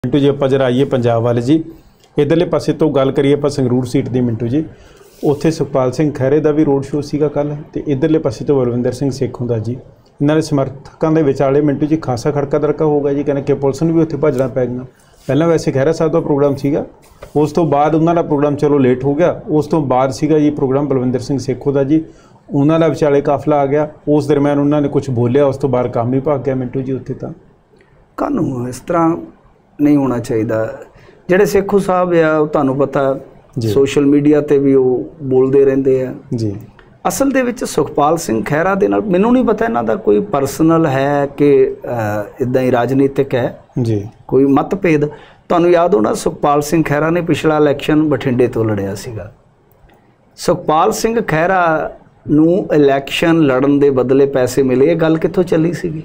मिंटू जी आप जरा आइए पंजाब वाले जी, इधरले पासे तो गल करिए आप संगरूर सीट की मिंटू जी, उत्थे सुखपाल सिंह खैरे का भी रोड शो सीगा कल, तो इधरले पासे तो बलविंदर सिंह सेखों का जी। इन्होंने समर्थकों के विचाले मिंटू जी खासा खड़का दड़का होगा जी, कहने कि पुलिस ने भी उत्थे भजना पै गया। पहला वैसे खैरा साहब का प्रोग्राम सीगा, उस तो बाद उन्होंने प्रोग्राम चलो लेट हो गया, उस तो बाद सीगा जी प्रोग्राम बलविंदर सिंह सेखों का जी, उन्होंने विचाले काफिला आ गया, उस दरम्यान उन्होंने कुछ बोलिया, उस तो बाद काम ही भाग गया मिंटू जी उत्थे। तो कानून इस तरह नहीं होना चाहिए। ਜਿਹੜੇ सेखो साहब आ ਤੁਹਾਨੂੰ पता सोशल मीडिया ਤੇ भी वो बोलते रहते हैं जी। असल ਦੇ ਵਿੱਚ ਸੁਖਪਾਲ ਸਿੰਘ ਖਹਿਰਾ ਦੇ ਨਾਲ ਮੈਨੂੰ नहीं पता ਇਹਨਾਂ ਦਾ ਕੋਈ ਪਰਸਨਲ ਹੈ ਕਿ ਇਦਾਂ ਹੀ ਰਾਜਨੀਤਿਕ ਹੈ ਜੀ, ਕੋਈ ਮਤਭੇਦ। ਤੁਹਾਨੂੰ ਯਾਦ ਹੋਣਾ ਸੁਖਪਾਲ ਸਿੰਘ ਖਹਿਰਾ ਨੇ ਪਿਛਲਾ ਇਲੈਕਸ਼ਨ ਬਠਿੰਡੇ ਤੋਂ ਲੜਿਆ ਸੀਗਾ। ਸੁਖਪਾਲ ਸਿੰਘ ਖਹਿਰਾ ਨੂੰ ਇਲੈਕਸ਼ਨ ਲੜਨ ਦੇ ਬਦਲੇ ਪੈਸੇ ਮਿਲੇ, ਇਹ ਗੱਲ ਕਿੱਥੋਂ ਚੱਲੀ ਸੀਗੀ?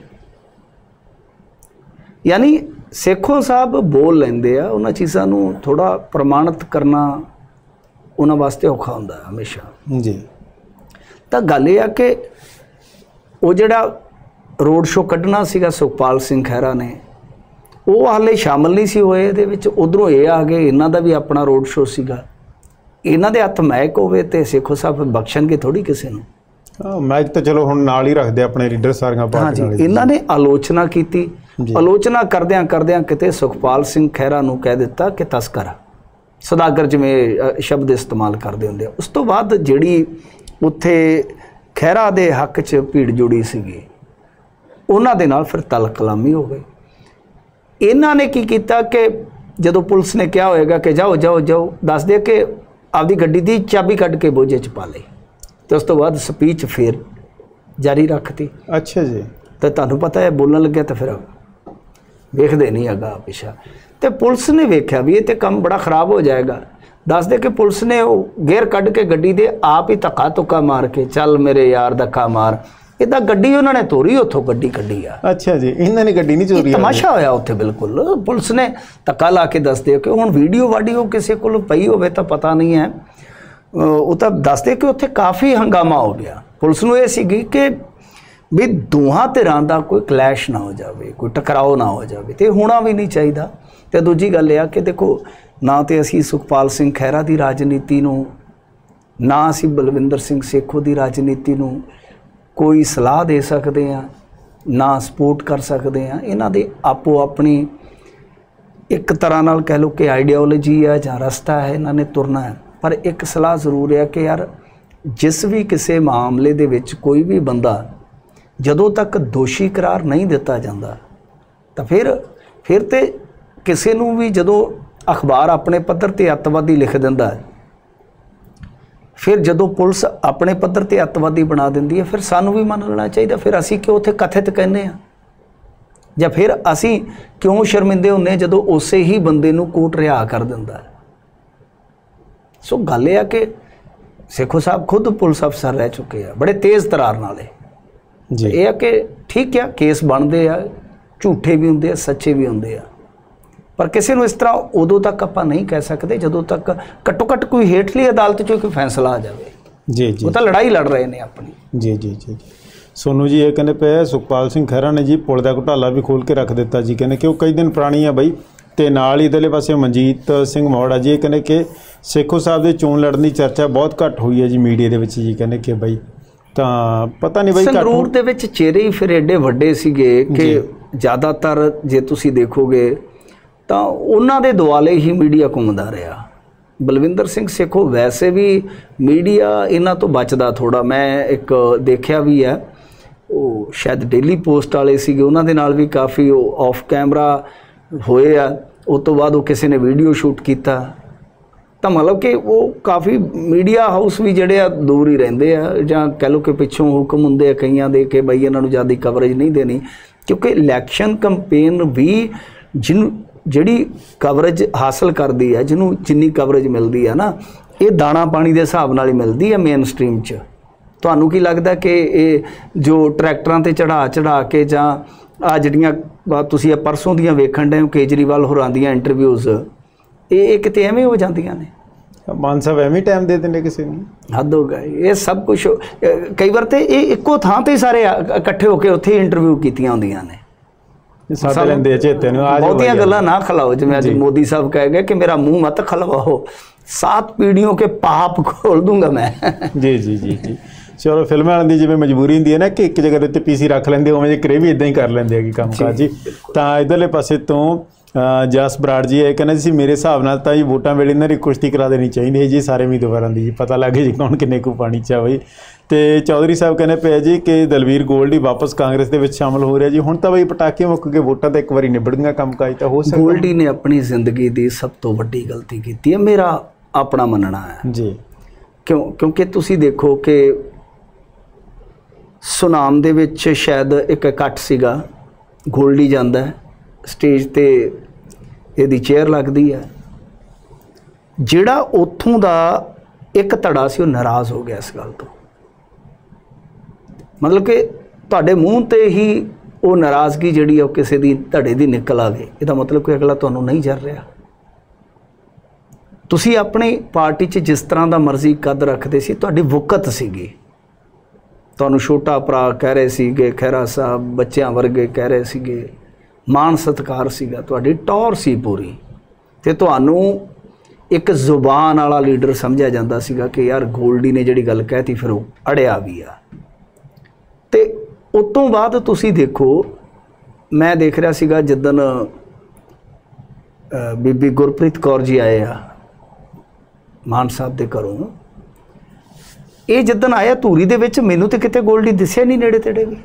यानी सेखो साहब बोल लेंदे आ, उन्हां चीज़ां नूं थोड़ा प्रमाणित करना उन्हां वास्ते औखा हुंदा हमेशा जी। तो गल ये आ कि वो जिहड़ा रोड शो कढ़ना सीगा सुखपाल सिंह खैरा ने, वो हाले शामिल नहीं सी होए इहदे विच। उधरों ये आ गए इन्हां दा भी अपना रोड शो सीगा, इन्हां दे हत्थ महक होवे ते सेखो साहब बख्शणगे थोड़ी किसी नूं। मैच तो चलो हुण नाल ही रखदे अपने लीडर सारियां पार्टियां। हाँ जी, इन्हां ने आलोचना की, आलोचना करद्या करद्या किते सुखपाल सिंह खैरा नूं कह दिता कि तस्कर, सौदागर जिवें शब्द इस्तेमाल करते होंदे। उस तो बाद जिहड़ी उत्थे खैरा दे हक च भीड़ जुड़ी सीगी, उन्हां दे नाल फिर तल कलामी हो गई। इन्हां ने की कीता कि जदों पुलिस ने कहा होएगा कि जाओ जाओ जाओ, दस दे कि आपदी गड्डी दी चाबी कढ के बोझे च पा लई, तो उस तो बाद स्पीच फिर जारी रखती। अच्छा जी। तो तुहानूं पता है बोलण लग्या तो फिर वेखदे नहीं अगा पिछा। तो पुलिस ने वेख्या भी ये तो काम बड़ा खराब हो जाएगा, दस दे कि पुलिस ने वो गेयर कढ़ के गड्डी दे आप ही धक्का धुक्का मार के चल मेरे यार धक्का मार, इदा गड्डी उन्होंने तोरी, उतों गड्डी कड्डी आ। अच्छा जी, इन्होंने गड्डी नहीं चोरी, तमाशा होया उत्थे बिल्कुल। पुलिस ने धक्का ला के दस दे कि हुण वीडियो वाडियो किसी कोल पई होवे तो पता नहीं है, वो तो दसते कि उत्थे काफ़ी हंगामा हो गया। पुलिस नूं ये सीगी कि भी दोहां धिरां दा कोई क्लैश ना हो जाए, कोई टकराओ ना हो जाए, तो होना भी नहीं चाहिए। तो दूजी गल यह कि देखो, ना तो असी सुखपाल सिंह खैरा की राजनीति नूं, ना असी बलविंदर सिंह सेखो की राजनीति नूं कोई सलाह दे सकते हैं, ना सपोर्ट कर सकते हैं। इन्हां दे आपो अपनी एक तरह नाल कह लो कि आइडियोलॉजी है जां रस्ता है, इन्हां ने तुरना है। पर एक सलाह जरूर है कि यार जिस भी किसी मामले दे विच कोई भी बंदा जदों तक दोषी करार नहीं दिता जाता, तो फिर तो किसी नूं भी जदों अखबार अपने पद्धर ते अतवादी लिख दिंदा है, फिर जदों पुलिस अपने पद्धर ते अतवादी बना दिंदी है, फिर सानूं भी मान लेना चाहिए। फिर असी क्यों उत्थे कथित कहने आ, या फिर असी क्यों शर्मिंदे होंदे जदों उसे ही बंदे नूं कोर्ट रिहा कर दिंदा है। सो गल यह कि सेखो साहब खुद पुलिस अफसर रह चुके हैं, बड़े तेज़ तरार नाले जी। यह कि ठीक है केस बनते हैं, झूठे भी होंगे सच्चे भी होंगे, पर किसी को इस तरह उदों तक आप नहीं कह सकते जदों तक घट्टो घट्ट कोई हेठली अदालत चो कोई फैसला आ जाए जी जी। वो तो लड़ाई लड़ रहे हैं अपनी जी जी जी। सोनू जी ये कहने पे सुखपाल सिंह खैरा ने जी पुल का घोटाला भी खोल के रख दिता जी, कहने कि वो कई दिन पुरानी है बई। तो नाल ही इधरले पासे मनजीत सिंह मौड़ा जी कहने कि सेखो साहब के चोन लड़न की चर्चा बहुत घट हुई है जी मीडिया के जी, कहने कि बई तो पता नहीं बई संगरूर दे विच चेहरे ही फिर एडे वड्डे सीगे कि ज़्यादातर जे तुसी देखोगे तो उन्हां दे दुआले ही मीडिया घुमदा रहा। बलविंदर सिंह सेखो वैसे भी मीडिया इन्हां तो बचदा थोड़ा, मैं एक देखिया भी है, वो शायद डेली पोस्ट वाले सीगे, उन्हां दे नाल भी काफ़ी ऑफ कैमरा होए आ। उस तो बाद वो किसी ने वीडियो शूट किया, तो मतलब कि वो काफ़ी मीडिया हाउस भी जड़े आ दूर ही रहंदे आ, जां कह लो कि पिछों हुक्म हुंदे कईयां दे कि बई इन्हां नूं ज़्यादा कवरेज नहीं देनी, क्योंकि इलैक्शन कंपेन भी जिहड़ी कवरेज हासिल करती है, जिन्हों जिन्नी कवरेज मिलती है ना, ये दाणा पानी के हिसाब नाल ही मिलती है मेन स्ट्रीम च। तुहानूं की लगता कि ये जो ट्रैक्टरां ते चढ़ा के जां आ जिहड़ियां तुसीं परसों दियां वेखण डए हो केजरीवाल होरां दियां इंटरव्यूज़, ये किते एवें हो जांदियां ने। मान साहब एवें टाइम दे देंगे किसी ने, हद हो गए। ये सब कुछ कई बार तो ये इक्को थां ते सारे इकट्ठे होकर उत्थे इंटरव्यू कीतियां होंदियां ने। साथ लेंदे चेते नु आ बहुतियां गल्लां ना खिलाओ, जिवें अज मोदी साहब कह गए कि मेरा मुंह मत खलवाओ, 7 पीढ़ियों के पाप खोल दूंगा मैं। जी जी जी जी चलो फिल्म वालों की जिवें मजबूरी होंदी है ना कि एक जगह ते पीसी रख लेंदे, उवें जे करे भी इदां ही कर लेंदे है काम काज जी। तां इधरले पासे तो जस बराड़ जी है कहना जी मेरे हिसाब नाल तां जी वोटां वेले इन्हां दी कुश्ती करा देनी चाहिए जी सारे उम्मीदवारों की, जी पता लगे जी कौन किन्ने कु पानी च बई। तो चौधरी साहब कहने पे जी कि दलवीर गोल्ड ही वापस कांग्रेस के शामिल हो रहा जी, हुण तां बई पटाके मुक गए, वोटां तां एक बारी निबड़ गईआं, काम काज तां हो सकदा। गोल्डी ने अपनी जिंदगी की सब तो वड्डी गलती की है, मेरा अपना मनना है जी। क्योंकि तुसीं देखो कि सुनाम दे विच शायद एक इकट्ठ सीगा, गोल्डी जांदा है स्टेज ते, इहदी चेयर लगदी है, जिहड़ा उत्थों दा एक धड़ा सी नाराज़ हो गया इस गल तो, मतलब कि तुहाडे मूँह ते ही वो नाराज़गी जिहड़ी है किसी दी धड़े दी निकल आवे, इहदा मतलब कोई अगला तुहानूं नहीं जर रहा। तुसीं अपनी पार्टी च जिस तरह का मर्जी कद रखते सी, तुहाडी वुकत सीगी, तुहानूं छोटा भरा कह रहे सीगे, खैरा साहब बच्चों वर्गे कह रहे सीगे, मान सत्कार सीगा, तुहाडी टौर सी पूरी, ते तुहानूं एक जुबान वाला लीडर समझिया जांदा सीगा कि यार गोल्डी ने जिहड़ी गल कहती फिर वो अड़िया भी आ। ते उस तो बाद तुसीं देखो, मैं देख रहा सीगा जिद्दन बीबी गुरप्रीत कौर जी आए आ मान साहब के घरों, ये जिद्दन आया धूरी दे विच मैनूं ते किते गोल्डी दिसिया नहीं नेड़े तेड़े भी,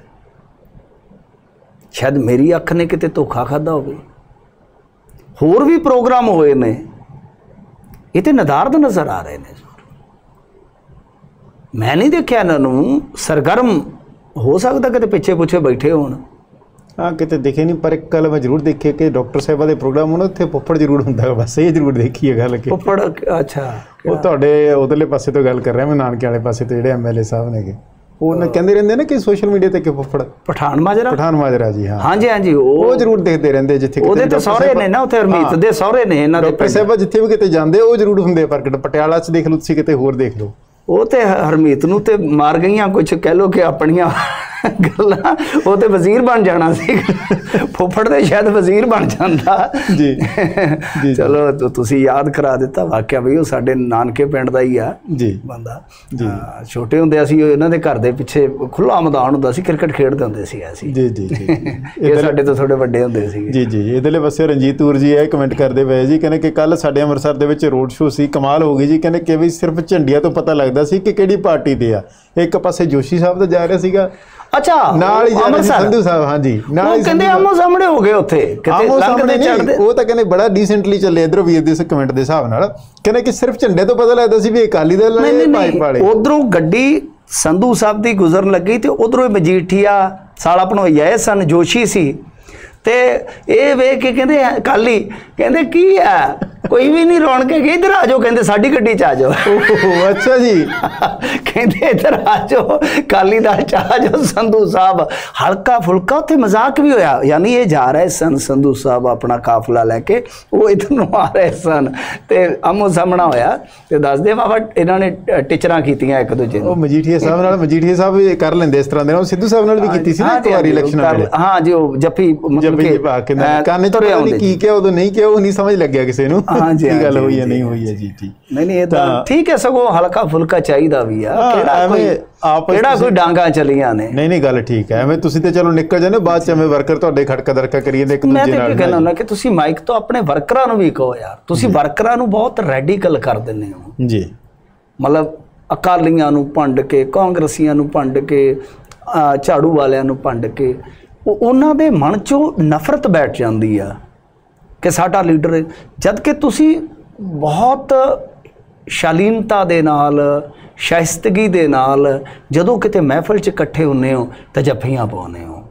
शायद मेरी अख ने किते धोखा खादा होवे। होर भी प्रोग्राम होए ने, ये तो नदारद नज़र आ रहे हैं, मैं नहीं देखा इन्हों सरगर्म, हो सकता कि पिछे पुछे बैठे होण। हाँ किते दिखे नहीं, पर एक गल मैं जरूर देखी कि डॉक्टर साहिबा के प्रोग्राम होने उत्थे फुੱਫੜ जरूर हुंदा है, बस ये जरूर देखी है गल कि फुੱਫੜ। अच्छा वो तुहाडे उधरले पासे तो गल कर रहा मैं, नानके वाले पासे तो जिहड़े MLA साहब ने वो कहते रहंदे ना कि सोशल मीडिया ते कि फुੱਫੜ पठान माजरा जी। हाँ जी हाँ जी वो जरूर देखते रहंदे, जिथे ਉਹਦੇ ਤੇ ਸਹੁਰੇ ਨੇ ਨਾ, ਉੱਥੇ ਹਰਮੀਤ ਦੇ ਸਹੁਰੇ ਨੇ ਇਹਨਾਂ ਦੇ। ਡਾਕਟਰ ਸਾਹਿਬਾ ਜਿੱਥੇ ਵੀ ਕਿਤੇ ਜਾਂਦੇ ਉਹ ਜ਼ਰੂਰ ਹੁੰਦੇ ਪ੍ਰਗਟ, ਪਟਿਆਲਾ 'ਚ ਦੇਖ ਲਓ ਤੁਸੀਂ, ਕਿਤੇ ਹੋਰ ਦੇਖ ਲਓ, ਉਹ ਤੇ ਹਰਮੀਤ ਨੂੰ ਤੇ ਮਾਰ ਗਈਆਂ ਕੁਝ ਕਹਿ ਲੋ ਕਿ ਆਪਣੀਆਂ ਗੱਲਾਂ, ਉਹ ਤੇ ਵਜ਼ੀਰ ਬਣ ਜਾਣਾ ਸੀ, ਫੁੱਫੜ ਤੇ ਸ਼ਾਇਦ ਵਜ਼ੀਰ ਬਣ ਜਾਂਦਾ ਜੀ। ਚਲੋ ਤੁਸੀਂ ਯਾਦ ਕਰਾ ਦਿੱਤਾ, ਵਾਕਿਆ ਬਈ ਉਹ ਸਾਡੇ ਨਾਨਕੇ ਪਿੰਡ ਦਾ ਹੀ ਆ ਜੀ ਬੰਦਾ। ਛੋਟੇ ਹੁੰਦੇ ਅਸੀਂ ਇਹਨਾਂ ਦੇ ਘਰ ਦੇ ਪਿੱਛੇ ਖੁੱਲਾ ਮੈਦਾਨ ਹੁੰਦਾ ਸੀ, ਕ੍ਰਿਕਟ ਖੇਡਦੇ ਹੁੰਦੇ ਸੀ ਅਸੀਂ ਜੀ ਜੀ ਜੀ। ਇਹ ਸਾਡੇ ਤੋਂ ਥੋੜੇ ਵੱਡੇ ਹੁੰਦੇ ਸੀ ਜੀ ਜੀ। ਇਹਦੇ ਪਾਸੇ ਰਣਜੀਤ ਤੂਰ ਜੀ ਇਹ ਕਮੈਂਟ ਕਰਦੇ ਪਏ ਜੀ, ਕਹਿੰਦੇ ਕਿ ਕੱਲ ਸਾਡੇ ਅੰਮ੍ਰਿਤਸਰ ਦੇ ਵਿੱਚ ਰੋਡ ਸ਼ੋਅ ਸੀ, ਕਮਾਲ ਹੋ ਗਈ ਜੀ, ਕਹਿੰਦੇ ਕਿ ਵੀ ਸਿਰਫ ਝੰਡੀਆਂ ਤੋਂ ਪਤਾ ਲੱਗਦਾ ਸੀ ਕਿ ਕਿਹੜੀ ਪਾਰਟੀ ਤੇ ਆ। ਇੱਕ ਪਾਸੇ ਜੋਸ਼ੀ ਸਾਹਿਬ ਦਾ ਜਾ ਰਿਹਾ ਸੀਗਾ, अच्छा ਨਾਲ ਹੀ ਜਾ ਸੰਧੂ ਸਾਹਿਬ, हाँ जी ਨਾਲ ਕਹਿੰਦੇ ਆਮੋ ਸਾਹਮਣੇ ਹੋ ਗਏ ਉੱਥੇ, ਕਿਤੇ ਲੰਘਦੇ ਚੜਦੇ, ਉਹ ਤਾਂ ਕਹਿੰਦੇ ਬੜਾ ਡੀਸੈਂਟਲੀ ਚੱਲੇ। ਇਧਰੋਂ ਵੀਰ ਦੇ ਕਮੈਂਟ ਦੇ ਹਿਸਾਬ ਨਾਲ ਕਹਿੰਦੇ ਕਿ ਸਿਰਫ ਝੰਡੇ ਤੋਂ ਪਤਾ ਲੱਗਦਾ ਸੀ ਵੀ ਅਕਾਲੀ ਦਲ ਨੇ ਭਾਈ ਪਾਲੇ। ਉਧਰੋਂ ਗੱਡੀ ਸੰਧੂ ਸਾਹਿਬ ਦੀ ਗੁਜ਼ਰਨ ਲੱਗੀ ਤੇ ਉਧਰੋਂ ਮਜੀਠੀਆ ਸਾਲਾ ਭਣੋਈਆ ਸਨ, ਜੋਸ਼ੀ ਸੀ, ਤੇ ਇਹ ਵੇਖ ਕੇ ਕਹਿੰਦੇ ਅਕਾਲੀ, ਕਹਿੰਦੇ ਕੀ ਹੈ ਕੋਈ ਵੀ ਨਹੀਂ, ਰੌਣ ਕੇ ਇੱਧਰ ਆ ਜਾਓ, ਕਹਿੰਦੇ ਸਾਡੀ ਗੱਡੀ 'ਚ ਆ ਜਾਓ। ਅੱਛਾ ਜੀ, ਕਹਿੰਦੇ ਇੱਧਰ ਆ ਜਾਓ ਅਕਾਲੀ ਦਲ 'ਚ ਆ ਜਾਓ। ਸੰਧੂ ਸਾਹਿਬ ਹਲਕਾ ਫੁਲਕਾ ਉੱਥੇ ਮਜ਼ਾਕ ਵੀ ਹੋਇਆ, ਯਾਨੀ ਇਹ ਜਾ ਰਹੇ ਸਨ ਸੰਧੂ ਸਾਹਿਬ ਆਪਣਾ ਕਾਫਲਾ ਲੈ ਕੇ, ਉਹ ਇੱਧਰ ਨੂੰ ਆ ਰਹੇ ਸਨ ਤੇ ਆਮੋ ਸਾਹਮਣਾ ਹੋਇਆ। ਤੇ ਦੱਸਦੇ ਬਾਬਾ ਇਹਨਾਂ ਨੇ ਟੀਚਰਾਂ ਕੀਤੀਆਂ ਇੱਕ ਦੂਜੇ ਨੂੰ। ਉਹ ਮਜੀਠੀਆ ਸਾਹਿਬ ਨਾਲ, ਮਜੀਠੀਆ ਸਾਹਿਬ ਵੀ ਕਰ ਲੈਂਦੇ ਇਸ ਤਰ੍ਹਾਂ ਦੇ ਨਾਲ, ਸਿੱਧੂ ਸਾਹਿਬ ਨਾਲ ਵੀ ਕੀਤੀ ਸੀ ਨਾ ਇੱਕ ਵਾਰੀ ਇਲੈਕਸ਼ਨ ਵੇਲੇ। ਹਾਂ ਜੀ, ਉਹ ਜੱਫੀ ਕੰਨ 'ਚ ਪਤਾ ਨਹੀਂ ਕੀ ਕਿਹਾ ਉਦੋਂ, ਨਹੀਂ ਕਿਹਾ ਉਹ ਨਹੀਂ ਸਮਝ ਲੱਗਿਆ ਕਿਸੇ ਨੂੰ ਕੀ ਗੱਲ ਹੋਈ ਹੈ ਨਹੀਂ ਹੋਈ ਹੈ ਜੀ ਜੀ। ਨਹੀਂ ਇਹ ਤਾਂ ਠੀਕ ਹੈ, ਸਗੋਂ ਹਲਕਾ ਫੁਲਕਾ ਚਾਹੀਦਾ ਵੀ ਆ, ਕਿਹੜਾ ਕੋਈ ਡਾਂਗਾ ਚਲੀਆਂ ਨੇ। ਨਹੀਂ ਗੱਲ ਠੀਕ ਹੈ, ਐਵੇਂ ਤੁਸੀਂ ਤੇ ਚਲੋ ਨਿਕਲ ਜਾਂਦੇ, ਬਾਅਦ 'ਚ ਐਵੇਂ ਵਰਕਰ ਤੁਹਾਡੇ ਖੜਕਾ ਦਰਕਾ ਕਰੀ ਜਾਂਦੇ ਇੱਕ ਦੂਜੇ ਨਾਲ। ਮੈਂ ਤਾਂ ਕਹਿੰਦਾ ਹੁੰਦਾ ਕਿ ਤੁਸੀਂ ਮਾਈਕ ਤੋਂ ਆਪਣੇ ਵਰਕਰਾਂ ਨੂੰ ਵੀ ਕਹੋ ਯਾਰ, ਤੁਸੀਂ ਵਰਕਰਾਂ ਨੂੰ ਬਹੁਤ ਰੈਡੀਕਲ ਕਰ ਦਿੰਦੇ ਹੋ ਜੀ, ਮਤਲਬ ਅਕਾਲੀਆਂ ਨੂੰ ਭੰਡ ਕੇ, ਕਾਂਗਰਸੀਆਂ ਨੂੰ ਭੰਡ ਕੇ, ਝਾੜੂ ਵਾਲਿਆਂ ਨੂੰ ਭੰਡ ਕੇ, ਉਹਨਾਂ ਦੇ ਮਨ 'ਚੋਂ ਨਫ਼ਰਤ ਬੈਠ ਜਾਂਦੀ ਆ ਕਿ ਸਾਡਾ ਲੀਡਰ, ਜਦ ਕਿ ਤੁਸੀਂ ਬਹੁਤ ਸ਼ਾਲੀਨਤਾ ਦੇ ਨਾਲ, ਸ਼ਾਇਸਤਗੀ ਦੇ ਨਾਲ ਜਦੋਂ ਕਿਤੇ ਮਹਿਫਲ 'ਚ ਇਕੱਠੇ ਹੁੰਦੇ ਹੋ ਤਾਂ ਜੱਫੀਆਂ ਪਾਉਂਦੇ ਹੋ।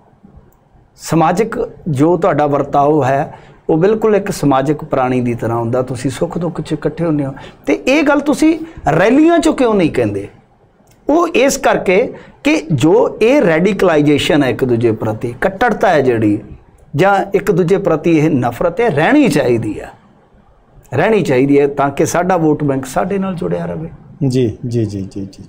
ਸਮਾਜਿਕ ਜੋ ਤੁਹਾਡਾ ਵਰਤਾਓ ਹੈ ਉਹ ਬਿਲਕੁਲ ਇੱਕ ਸਮਾਜਿਕ ਪ੍ਰਾਣੀ ਦੀ ਤਰ੍ਹਾਂ ਹੁੰਦਾ, ਤੁਸੀਂ ਸੁੱਖ ਦੁੱਖ 'ਚ ਇਕੱਠੇ ਹੁੰਦੇ ਹੋ। ਤੇ ਇਹ ਗੱਲ ਤੁਸੀਂ ਰੈਲੀਆਂ 'ਚੋਂ ਕਿਉਂ ਨਹੀਂ ਕਹਿੰਦੇ? ਉਹ ਇਸ ਕਰਕੇ ਕਿ ਜੋ ਇਹ ਰੈਡੀਕਲਾਈਜੇਸ਼ਨ ਹੈ ਇੱਕ ਦੂਜੇ ਪ੍ਰਤੀ, ਕੱਟੜਤਾ ਹੈ ਜਿਹੜੀ, ਜਾਂ ਇੱਕ ਦੂਜੇ ਪ੍ਰਤੀ ਇਹ ਨਫ਼ਰਤ ਹੈ, ਰਹਿਣੀ ਚਾਹੀਦੀ ਹੈ ਤਾਂ ਕਿ ਸਾਡਾ ਵੋਟ ਬੈਂਕ ਸਾਡੇ ਨਾਲ ਜੁੜਿਆ ਰਹੇ। ਜੀ ਜੀ ਜੀ ਜੀ ਜੀ ਜੀ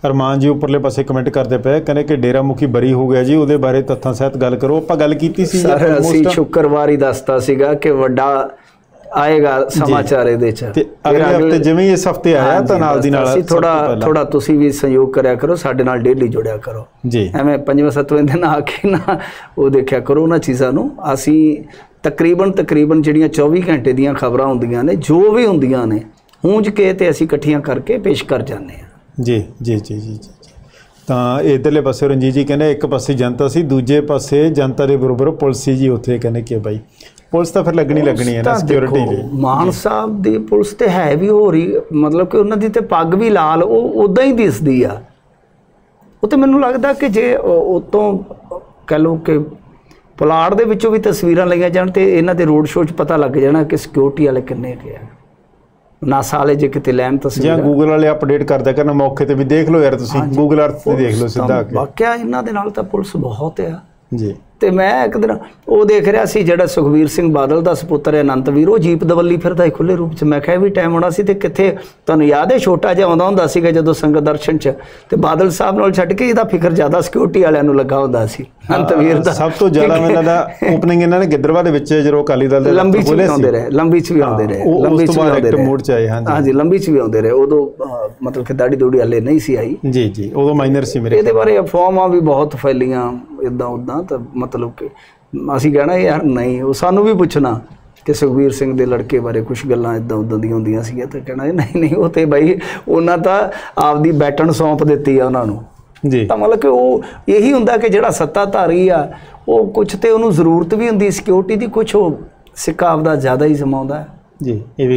ਅਰਮਾਨ ਜੀ ਉੱਪਰਲੇ ਪਾਸੇ ਕਮੈਂਟ ਕਰਦੇ ਪਏ, ਕਹਿੰਦੇ ਕਿ ਡੇਰਾ ਮੁਖੀ ਬਰੀ ਹੋ ਗਿਆ ਜੀ, ਉਹਦੇ ਬਾਰੇ ਤੱਥਾਂ ਸਹਿਤ ਗੱਲ ਕਰੋ। ਆਪਾਂ ਗੱਲ ਕੀਤੀ ਸੀ ਸਰ, ਅਸੀਂ ਸ਼ੁੱਕਰਵਾਰ ਹੀ ਦੱਸਤਾ ਸੀਗਾ ਕਿ ਵੱਡਾ ਆਏਗਾ ਸਮਾਚਾਰ ਇਹਦੇ ਚ, ਤੇ ਅਗਲੇ ਹਫਤੇ ਜਿਵੇਂ ਇਸ ਹਫਤੇ ਆਇਆ ਤਾਂ ਨਾਲ ਦੀ ਨਾਲ ਥੋੜਾ ਤੁਸੀਂ ਵੀ ਸਹਿਯੋਗ ਕਰਿਆ ਕਰੋ, ਸਾਡੇ ਨਾਲ ਡੇਲੀ ਜੁੜਿਆ ਕਰੋ ਜੀ, ਐਵੇਂ 5ਵੇਂ-7ਵੇਂ ਦਿਨ ਆ ਕੇ ਨਾ ਉਹ ਦੇਖਿਆ ਕਰੋ ਉਹਨਾਂ ਚੀਜ਼ਾਂ ਨੂੰ। ਅਸੀਂ ਤਕਰੀਬਨ ਜਿਹੜੀਆਂ 24 ਘੰਟੇ ਦੀਆਂ ਖਬਰਾਂ ਹੁੰਦੀਆਂ ਨੇ, ਜੋ ਵੀ ਹੁੰਦੀਆਂ ਨੇ, ਹੂੰਝ ਕੇ ਤੇ ਅਸੀਂ ਇਕੱਠੀਆਂ ਕਰਕੇ ਪੇਸ਼ ਕਰ ਜਾਂਦੇ ਹਾਂ ਜੀ ਜੀ ਜੀ ਜੀ ਜੀ। ਤਾਂ ਇਧਰਲੇ ਪਾਸੇ ਰਣਜੀਤ ਜੀ ਕਹਿੰਦੇ ਇੱਕ ਪਾਸੇ ਜਨਤਾ ਸੀ, ਦੂਜੇ ਪਾਸੇ ਜਨਤਾ ਦੇ ਬਰੋਬਰ ਪੁਲਿਸ ਸੀ ਜੀ ਉੱਥੇ। ਕਹਿੰਦੇ ਕਿ ਬਾਈ ਪੁਲਿਸ ਤਾਂ ਫਿਰ ਲੱਗਣੀ ਹੈ ਨਾ ਸਿਕਿਉਰਿਟੀ ਲਈ। ਮਾਨ ਸਾਹਿਬ ਦੀ ਪੁਲਿਸ ਤੇ ਹੈ ਵੀ ਹੋ ਰਹੀ, ਮਤਲਬ ਕਿ ਉਹਨਾਂ ਦੀ ਤੇ ਪੱਗ ਵੀ ਲਾਲ, ਉਹ ਉੱਦਾਂ ਹੀ ਦਿਸਦੀ ਆ। ਉਹ ਤੇ ਮੈਨੂੰ ਲੱਗਦਾ ਕਿ ਜੇ ਉਤੋਂ ਕਹਿ ਲਓ ਕਿ ਪੁਲਾੜ ਦੇ ਵਿੱਚੋਂ ਵੀ ਤਸਵੀਰਾਂ ਲਈਆਂ ਜਾਣ ਤੇ ਇਹਨਾਂ ਦੇ ਰੋਡ ਸ਼ੋਅ 'ਚ ਪਤਾ ਲੱਗ ਜਾਣਾ ਕਿ ਸਿਕਿਉਰਿਟੀ ਵਾਲੇ ਕਿੰਨੇ ਕੁ ਆ। ਨਾਸਾ ਵਾਲੇ ਜੇ ਕਿਤੇ ਲੈਣ ਤਸਵੀਰਾਂ, ਜਾਂ ਗੂਗਲ ਵਾਲੇ ਅਪਡੇਟ ਕਰਦਾ ਕਰਨਾ ਮੌਕੇ ਤੇ ਵੀ ਦੇਖ ਲਓ ਯਾਰ, ਤੁਸੀਂ ਗੂਗਲ ਅਰਥ ਤੇ ਦੇਖ ਲਓ ਸਿੱਧਾ ਆ ਕੇ। ਵਾਕਿਆ ਇਹਨਾਂ ਦੇ ਨਾਲ ਤਾਂ ਪੁਲਿਸ ਬਹੁਤ ਆ ਜੀ। ਤੇ ਮੈਂ ਇੱਕ ਦਿਨ ਉਹ ਦੇਖ ਰਿਹਾ ਸੀ, ਜਿਹੜਾ ਸੁਖਬੀਰ ਸਿੰਘ ਬਾਦਲ ਦਾ ਸਪੁੱਤਰ ਹੈ ਅਨੰਤਵੀਰ, ਉਹ ਜੀਪ ਦਵੱਲੀ ਫਿਰਦਾ ਖੁੱਲੇ ਰੂਪ 'ਚ। ਮੈਂ ਕਿਹਾ ਵੀ ਟਾਈਮ ਆਉਣਾ ਸੀ ਤੇ ਕਿੱਥੇ, ਤੁਹਾਨੂੰ ਯਾਦ ਹੈ ਛੋਟਾ ਜਿਹਾ ਆਉਂਦਾ ਹੁੰਦਾ ਸੀਗਾ ਜਦੋਂ ਸੰਗਤ ਦਰਸ਼ਨ 'ਚ, ਤੇ ਬਾਦਲ ਸਾਹਿਬ ਨਾਲ ਛੱਡ ਕੇ ਇਹਦਾ ਫਿਕਰ ਜ਼ਿਆਦਾ ਸਿਕਿਉਰਿਟੀ ਵਾਲਿਆਂ ਨੂੰ ਲੱਗਾ ਹੁੰਦਾ ਸੀ ਅਨੰਤਵੀਰ ਦਾ। ਸਭ ਤੋਂ ਜ਼ਿਆਦਾ ਇਹਨਾਂ ਦਾ ਓਪਨਿੰਗ ਇਹਨਾਂ ਨੇ ਗਿੱਦੜਵਾ ਦੇ ਵਿੱਚ ਜਦੋਂ ਅਕਾਲੀ ਦਲ ਦੇ ਲੰਬੀ 'ਚ ਵੀ ਆਉਂਦੇ ਰਹੇ, ਲੰਬੀ 'ਚ ਵੀ ਆਉਂਦੇ ਰਹੇ, ਲੰਬੀ 'ਚ ਵੀ ਆਉਂਦੇ ਰਹੇ ਮੋੜ 'ਚ ਆਏ। ਹਾਂਜੀ, ਲੰਬੀ 'ਚ ਵੀ ਆਉਂਦੇ ਰਹੇ। ਉਦੋਂ ਮਤਲਬ ਕਿ ਦਾੜੀ ਦੂੜੀ ਹਲੇ ਨਹੀਂ ਸੀ ਆਈ ਜੀ ਜੀ, ਉਦੋਂ ਮਾਈਨਰ ਸੀ ਮੇਰੇ। ਇਹਦੇ ਬਾਰੇ ਅਫਵਾਹਾਂ ਵੀ ਬਹੁਤ ਫੈਲੀਆਂ ਇੱਦਾਂ ਉੱਦਾਂ, ਤਾਂ ਮਤਲਬ ਕਿ ਅਸੀਂ ਕਹਿਣਾ ਯਾਰ ਨਹੀਂ, ਉਹ ਸਾਨੂੰ ਵੀ ਪੁੱਛਣਾ ਕਿ ਸੁਖਬੀਰ ਸਿੰਘ ਦੇ ਲੜਕੇ ਬਾਰੇ ਕੁਛ ਗੱਲਾਂ ਇੱਦਾਂ ਉੱਦਾਂ ਦੀਆਂ ਹੁੰਦੀਆਂ ਸੀਗੀਆਂ, ਤਾਂ ਕਹਿਣਾ ਨਹੀਂ ਉਹ ਤੇ ਬਾਈ ਉਹਨਾਂ ਤਾਂ ਆਪਦੀ ਬੈਟਨ ਸੌਂਪ ਦਿੱਤੀ ਆ ਉਹਨਾਂ ਨੂੰ ਜੀ। ਤਾਂ ਮਤਲਬ ਕਿ ਉਹ ਇਹੀ ਹੁੰਦਾ ਕਿ ਜਿਹੜਾ ਸੱਤਾਧਾਰੀ ਆ ਉਹ ਕੁਛ ਤੇ ਉਹਨੂੰ ਜ਼ਰੂਰਤ ਵੀ ਹੁੰਦੀ ਸਿਕਿਉਰਿਟੀ ਦੀ, ਕੁਛ ਉਹ ਸਿੱਕਾ ਆਪਦਾ ਜ਼ਿਆਦਾ ਹੀ ਜਮਾਉਂਦਾ ਜੀ। ਇਹ